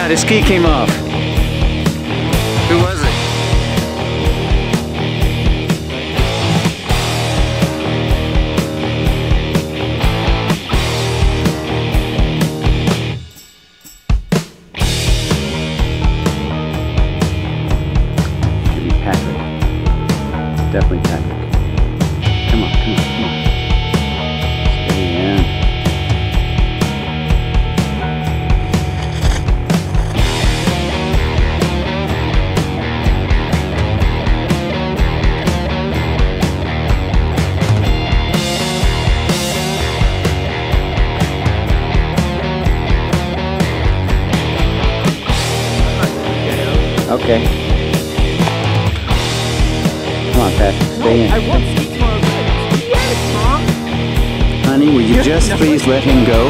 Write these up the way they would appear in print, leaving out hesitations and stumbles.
God, his ski came off. Who was it? Maybe Patrick. Definitely Patrick. Come on, come on, come on. Stay in. Okay. Come on, Patrick, stay in. I won't see tomorrow night. Yes, Mom. Honey, will you just please let him go?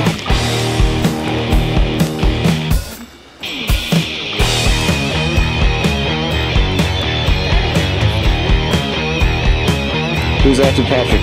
Who's after Patrick?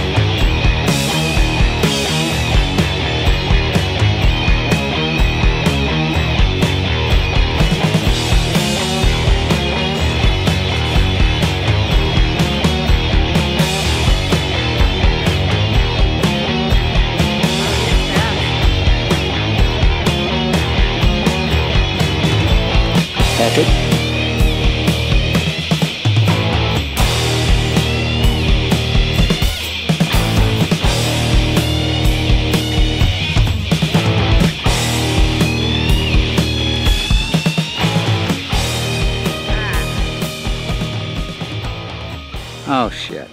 Patrick? Oh shit.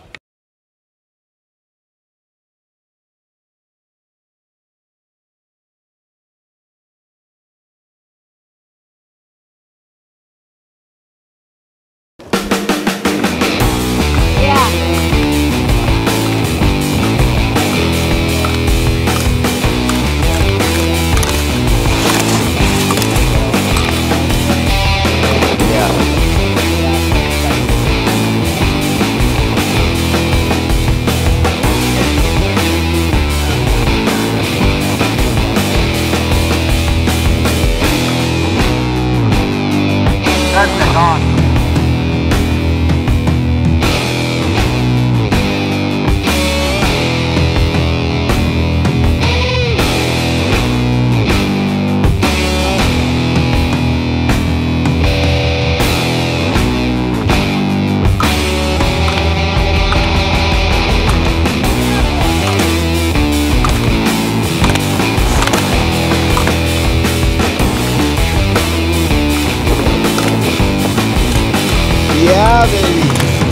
Yeah, baby.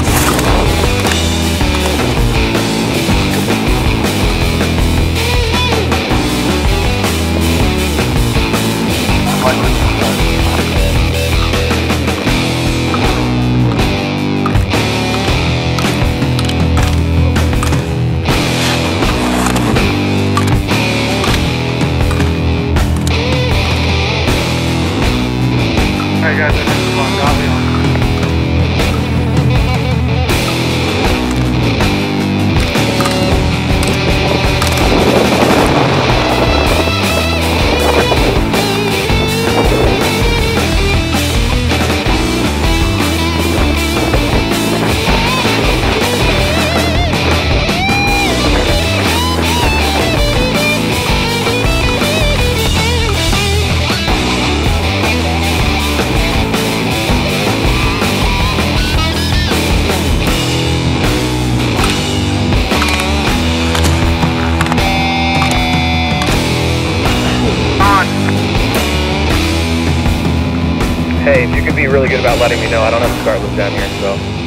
Alright guys, I just got me on. Hey, if you could be really good about letting me know, I don't have a SCART lift down here, so.